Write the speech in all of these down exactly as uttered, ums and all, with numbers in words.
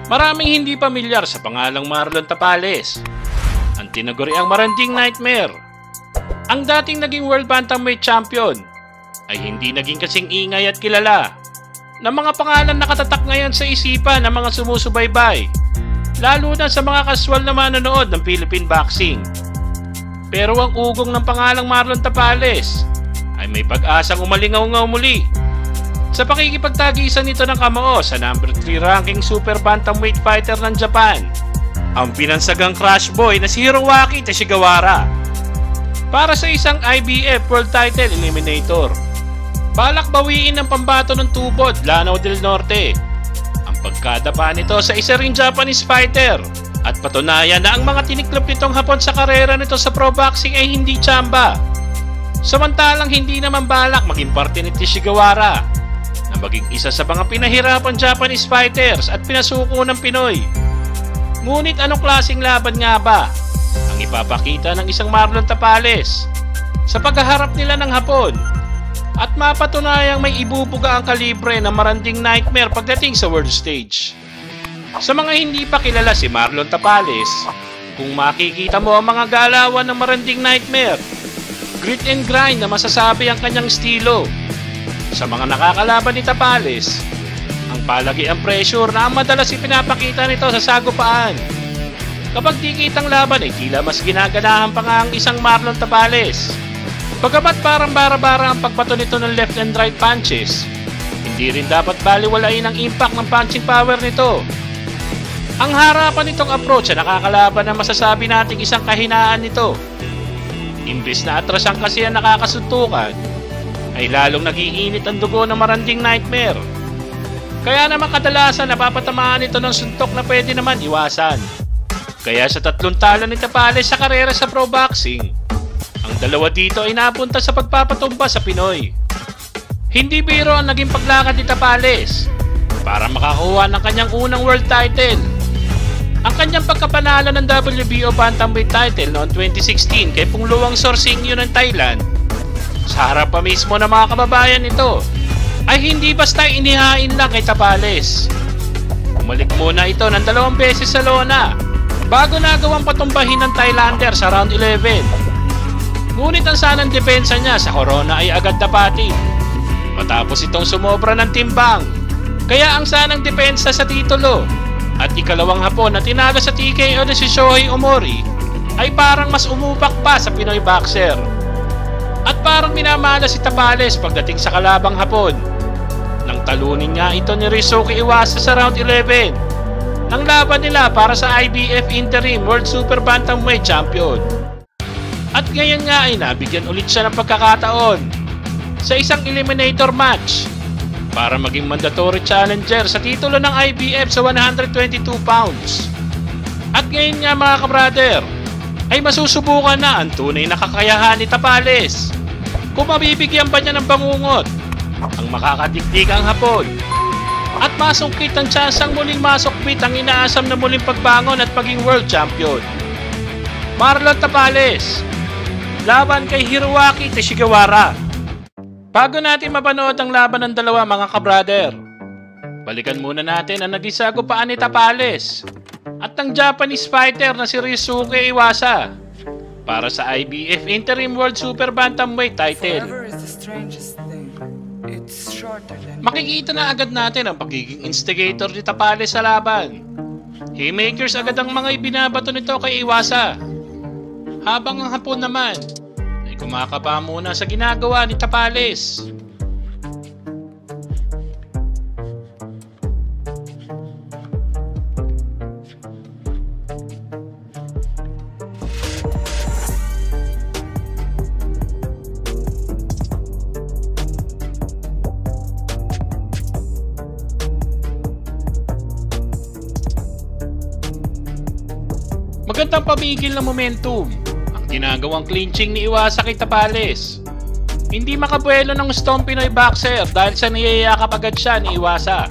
Maraming hindi pamilyar sa pangalang Marlon Tapales, ang tinaguriang Maranding Nightmare. Ang dating naging World Bantamweight Champion ay hindi naging kasing ingay at kilala ng mga pangalan na nakatatak ngayon sa isipan ng mga sumusubaybay, lalo na sa mga kaswal na manonood ng Philippine boxing. Pero ang ugong ng pangalang Marlon Tapales ay may pag-asang umalingaw-ngaw muli sa pakikipagtagisan nito ng kamao sa number three ranking super bantamweight fighter ng Japan, ang pinansagang crush boy na si Hiroaki Teshigawara, para sa isang I B F World Title Eliminator. Balak bawiin ng pambato ng tubod Lanao del Norte ang pagkadapa nito sa isa ring Japanese fighter, at patunayan na ang mga tiniklop nitong Hapon sa karera nito sa pro boxing ay hindi tsamba. Samantalang hindi naman balak maging parte ni Teshigawara na maging isa sa mga pinahirapan Japanese fighters at pinasuko ng Pinoy. Ngunit anong klaseng laban nga ba ang ipapakita ng isang Marlon Tapales sa paghaharap nila ng Hapon, at mapatunayang may ibubuga ang kalibre ng Maranding Nightmare pagdating sa world stage? Sa mga hindi pa kilala si Marlon Tapales, kung makikita mo ang mga galawan ng Maranding Nightmare, grit and grind na masasabi ang kanyang estilo. Sa mga nakakalaban ni Tapales, ang palagi ang pressure na ang madalas ipinapakita nito sa sagupaan. Kapag di kitang laban ay tila mas ginaganahan pa nga ang isang Marlon Tapales. Pagkabat parang bara-bara ang pagbato nito ng left and right punches, hindi rin dapat baliwalain ang impact ng punching power nito. Ang harapan nitong approach ay nakakalaban na masasabi nating isang kahinaan nito. Imbis na atrasan kasi ang nakakasuntukan, ay lalong nagiinit ang dugo ng Maranding Nightmare. Kaya naman kadalasan napapatamaan ito ng suntok na pwede naman iwasan. Kaya sa tatlong talo ni Tapales sa karera sa pro boxing, ang dalawa dito ay napunta sa pagpapatumba sa Pinoy. Hindi biro ang naging paglakad ni Tapales para makakuha ng kanyang unang world title. Ang kanyang pagkapanalo ng W B O Bantamweight title noong twenty sixteen kay Pungluang Sorsingyo ng Thailand, sa harap pa mismo ng mga kababayan nito, ay hindi basta inihain lang kay Tapales. Umalik muna ito ng dalawang beses sa lona bago nagawang patumbahin ng Thailander sa round eleven. Ngunit ang sanang depensa niya sa corona ay agad napati matapos itong sumobra ng timbang. Kaya ang sanang depensa sa titulo at ikalawang Hapon na tinalo sa T K O na si Shohei Omori ay parang mas umupak pa sa Pinoy boxer. At parang minamana si Tapales pagdating sa kalabang Hapon nang talunin nga ito ni Ryosuke Iwasa sa round eleven ng laban nila para sa I B F Interim World Super Bantamweight Champion. At ngayon nga ay nabigyan ulit siya ng pagkakataon sa isang eliminator match para maging mandatory challenger sa titulo ng I B F sa one hundred twenty-two pounds. At ngayon nga mga kabrader, ay masusubukan na ang tunay na kakayahan ni Tapales kung mabibigyan ba niya ng bangungot ang makakatiktik ang Hapon at masungkit ang tsansang muling masukbit ang inaasam na muling pagbangon at paging world champion. Marlon Tapales laban kay Hiroaki Teshigawara. Bago natin mapanood ang laban ng dalawa mga kabrader, balikan muna natin ang naging sagupaan ni Tapales at ang Japanese fighter na si Ryosuke Iwasa para sa I B F Interim World Super Bantamweight title. Makikita na agad natin ang pagiging instigator ni Tapales sa laban. Haymakers agad ang mga ibinabato nito kay Iwasa, habang ang Hapon naman ay kumakaba muna sa ginagawa ni Tapales. Magandang pamigil ng momentum ang ginagawang clinching ni Iwasa kay Tapales. Hindi makabuelo ng Stone Pinoy boxer dahil sa niyayakap agad siya ni Iwasa.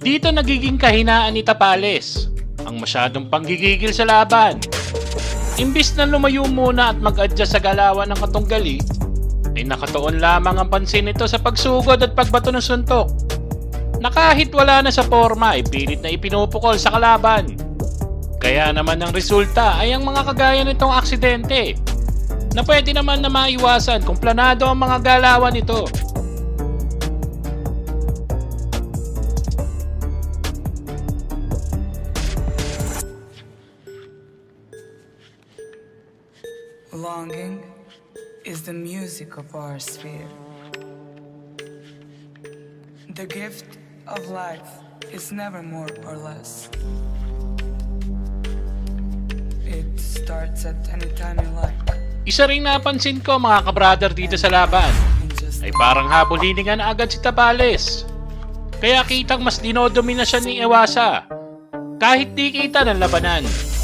Dito nagiging kahinaan ni Tapales, ang masyadong panggigigil sa laban. Imbis na lumayo muna at mag-adjust sa galawan ng katunggali, ay nakatuon lamang ang pansin nito sa pagsugod at pagbato ng suntok, na kahit wala na sa forma ay pilit na ipinupukol sa kalaban. Kaya naman ang resulta ay ang mga kagaya nitong aksidente, na pwede naman na maiwasan kung planado ang mga galawan nito. Longing is the music of our sphere. The gift of life is never more or less. It starts at any time you like. Isa ring napansin ko mga kabrother dito sa laban, ay parang habol hininga na agad si Tapales. Kaya kitang mas dinodomina siya ni Iwasa, kahit di kita ng labanan.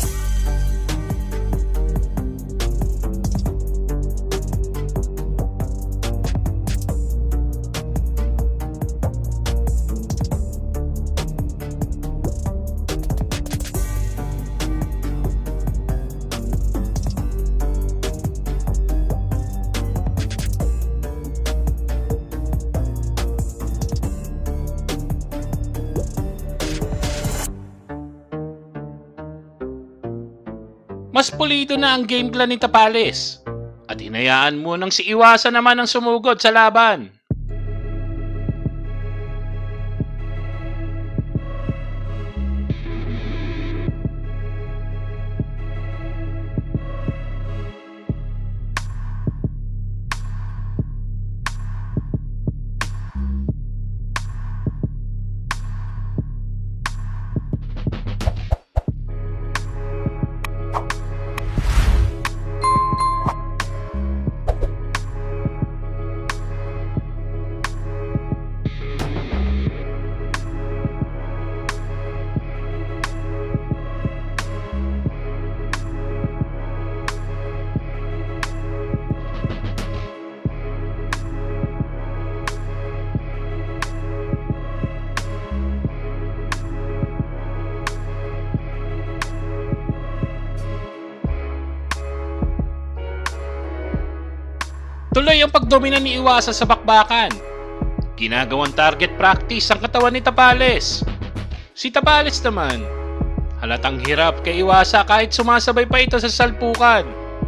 Mas pulido na ang game plan ni Tapales at hinayaan mo nang si Iwasa naman ang sumugod sa laban. Tuloy ang pagdomina ni Iwasa sa bakbakan. Ginagawang target practice ang katawan ni Tapales. Si Tapales naman, halatang hirap kay Iwasa kahit sumasabay pa ito sa salpukan.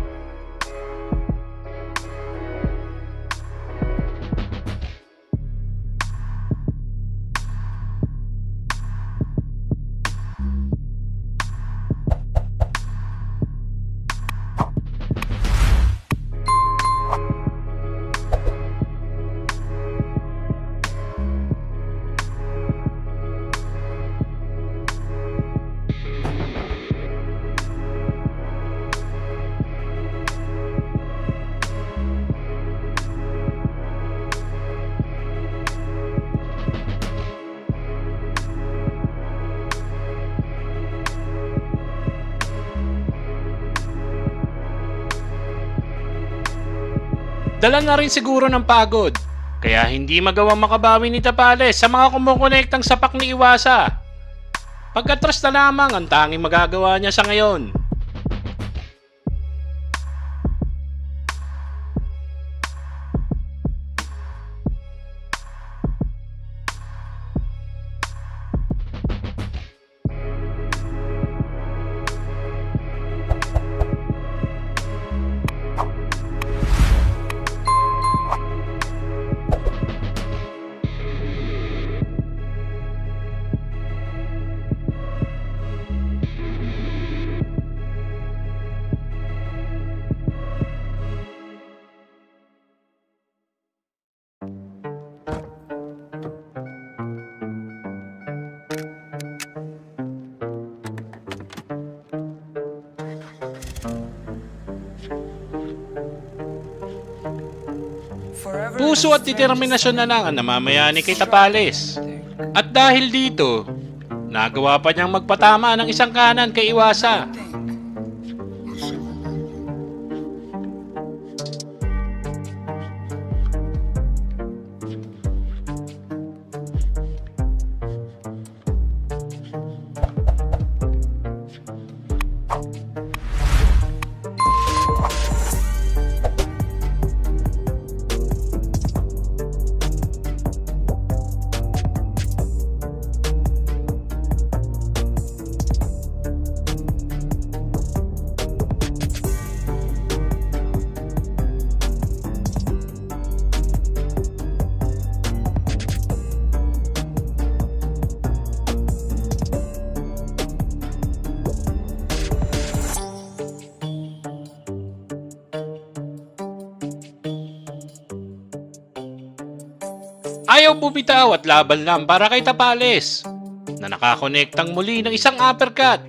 Dala na rin siguro ng pagod, kaya hindi magawang makabawi ni Tapales sa mga kumukonektang sapak ni Iwasa. Pagkatras na lamang ang tanging magagawa niya sa ngayon. Puso at determinasyon na lang ang namamayani kay Tapales. At dahil dito, nagawa pa niyang magpatama ng isang kanan kay Iwasa. Ayaw bumitaw at laban lang para kay Tapales na nakakonektang muli ng isang uppercut.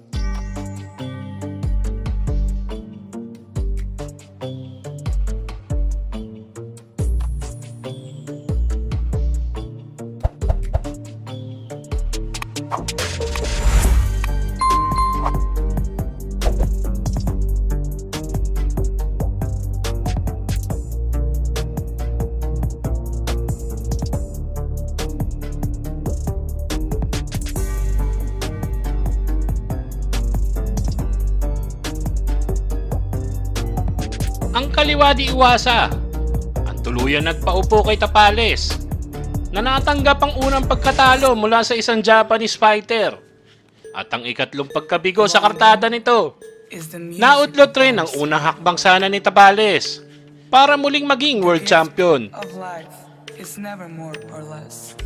Ang kaliwa di iwasa. Ang tuluyan nagpaupo kay Tapales na natanggap ang unang pagkatalo mula sa isang Japanese fighter at ang ikatlong pagkabigo sa kartada nito. Nautlot rin ang unang hakbang sana ni Tapales para muling maging world champion. Of life is never more or less.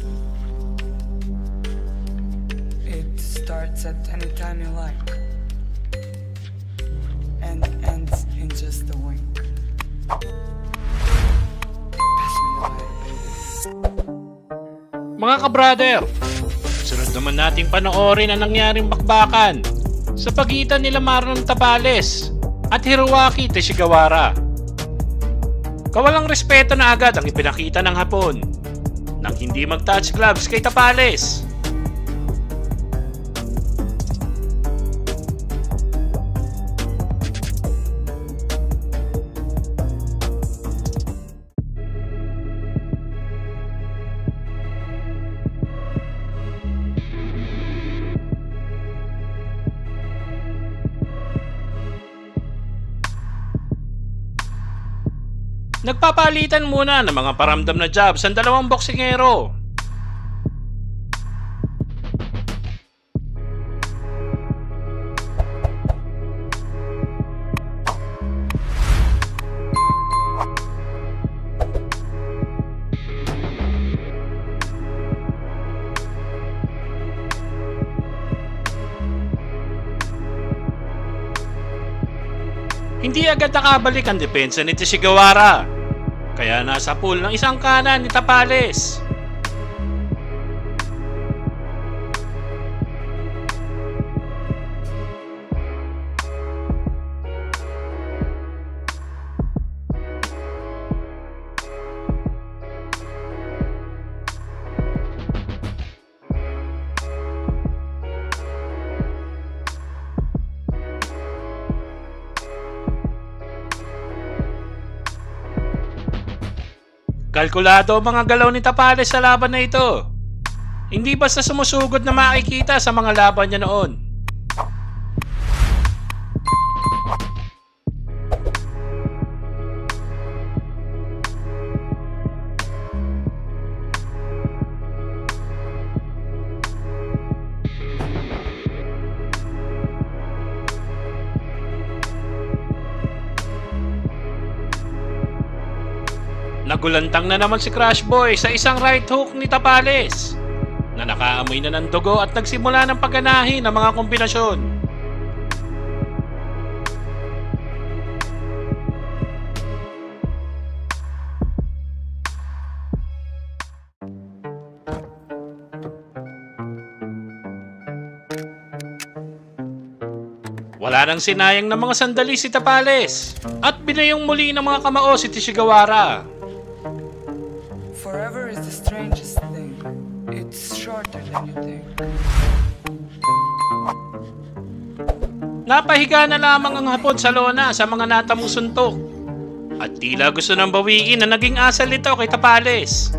It starts at any time you like and ends in just a wink. Mga ka-brother, sunod naman nating panoorin ang nangyaring bakbakan sa pagitan nila Marlon Tapales at Hiroaki Teshigawara. Kawalang respeto na agad ang ipinakita ng Hapon nang hindi mag-touch gloves kay Tapales. Nagpapalitan muna ng mga paramdam na jabs ang dalawang boksingero. Hindi agad nakabalik ang depensa ni Teshigawara, kaya nasa pool ng isang kanan ni Tapales. Kalkulado ang mga galaw ni Tapales sa laban na ito. Hindi basta sumusugod na makikita sa mga laban niya noon. Nagulantang na naman si Crush Boy sa isang right hook ni Tapales na nakaamoy na ng dugo at nagsimula ng pagganahin ng mga kombinasyon. Wala nang sinayang ng mga sandali si Tapales at binayong muli ng mga kamao si Teshigawara. Forever is the strangest thing. It's shorter than you think. Napahiga na lamang ang Hapon sa lona sa mga natamong suntok at tila gusto nang bawiin na naging asal nito kay Tapales.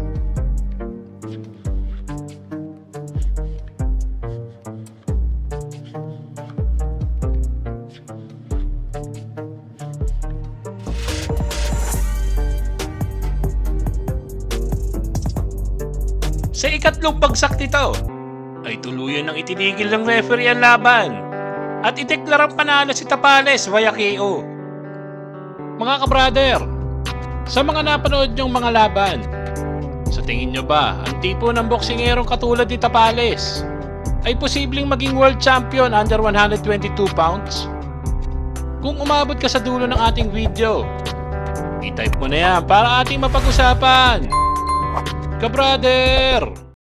Sa ikatlong bagsak nito, ay tuluyan ng itinigil ng referee ang laban at ideklarang panalo si Tapales via K O. Mga ka-brother, sa mga napanood niyong mga laban, sa tingin niyo ba ang tipo ng boksingerong katulad ni Tapales ay posibleng maging world champion under one hundred twenty-two pounds? Kung umabot ka sa dulo ng ating video, i-type mo na yan para ating mapag-usapan. ka-brother!